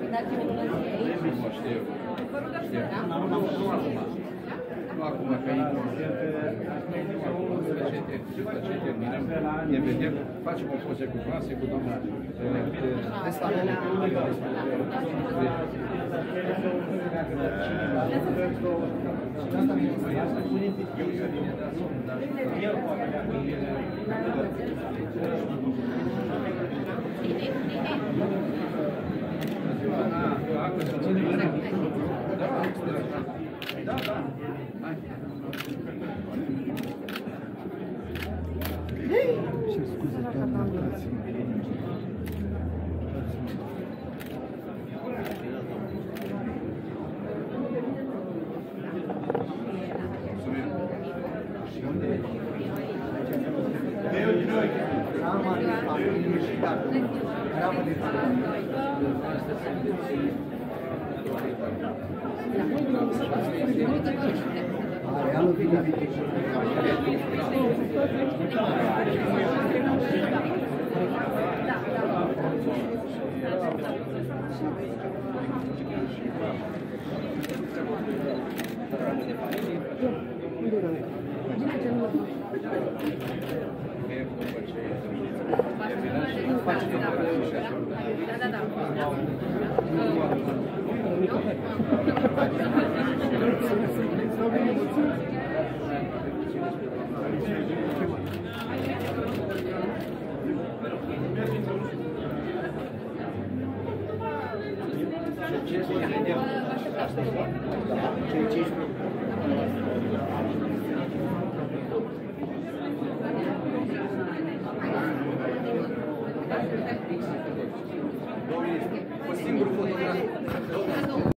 Știu. Nu acum, că după ce terminăm, ne vedem, facem o poză cu clasă, cu doamna Ce scuze, doamna, O singură